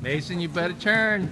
Mason, you better turn.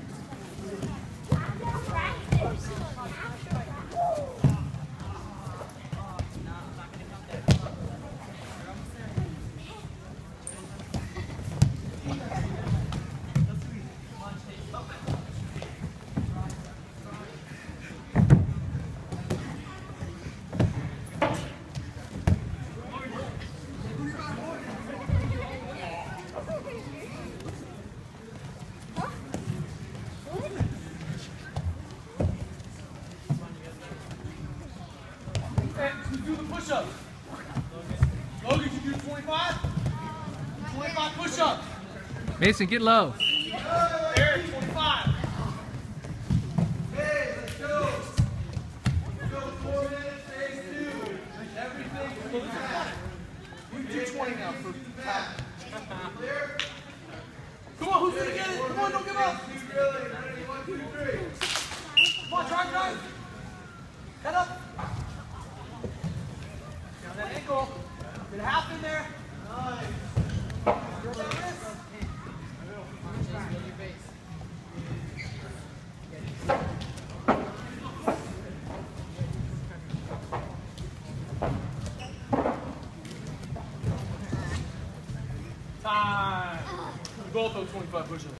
Do the push-ups. Logan, you do 25? 25 push-ups. Mason, get low. Eric, 25. Hey, let's go. Let's go 4 minutes, phase 2. Everything is back. You do 20 now for time. Clear? Come on, who's going to get it? Come on, don't give up. Ready, 1, 2, 3. Come on, drive. Head up. Down that ankle. Get a half in there. Nice. Throw that wrist. Time. We both those 25 push-ups.